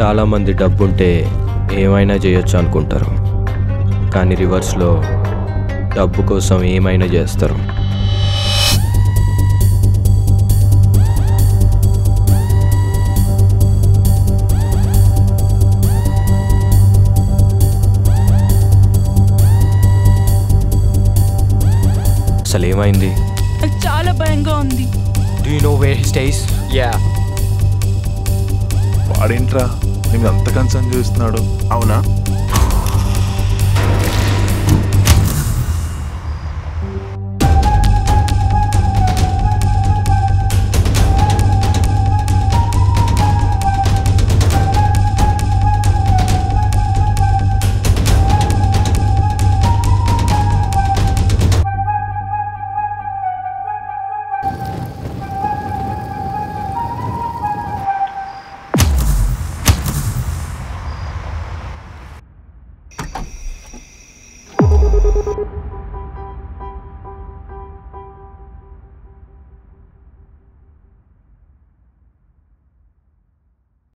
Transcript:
చాలామంది డబ్బుంటే ఏమైనా చేయొచ్చు అనుకుంటారు, కానీ రివర్స్లో డబ్బు కోసం ఏమైనా చేస్తారు. అసలు ఏమైంది? చాలా భయంగా ఉంది. Do you know where he stays? వాడేంట్రా నేను అంత కన్సర్న్ చూస్తున్నాడు? అవునా?